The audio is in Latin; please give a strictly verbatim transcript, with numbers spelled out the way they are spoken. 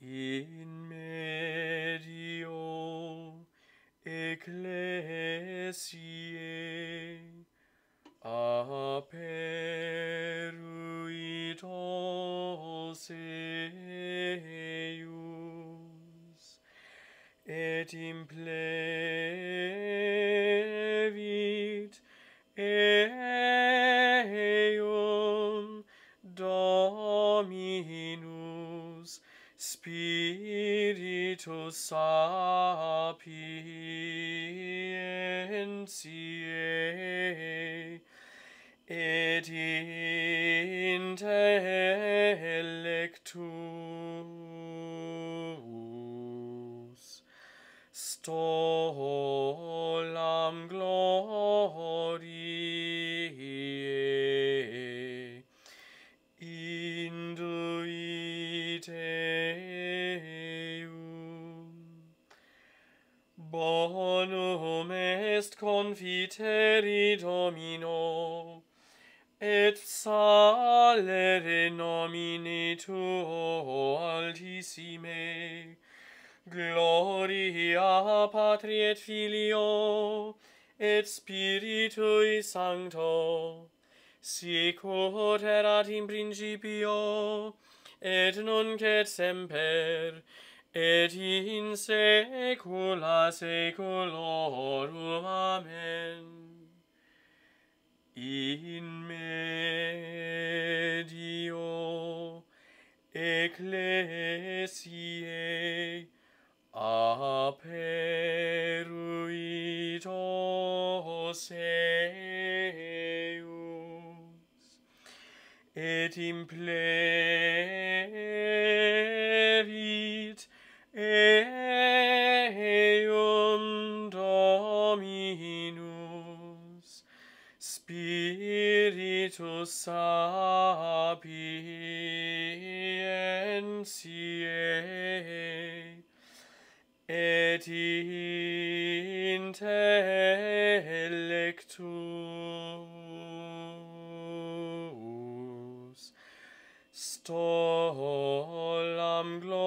in medio ecclesiae aperuit eius et implevit eum Dominus Spiritus sapientiae et intellectus stolam gloriae induit eum. Bonum est confiteri Domino, et salere nomine tuo altissime, gloria Patri et Filio, et Spiritui Sancto, sic ut erat in principio, et nunc et semper, et in saecula saeculorum. Amen. In medio ecclesiae aperuit eius et implevit eum Dominus Spiritus sapientiae et intellectus stolam gloriae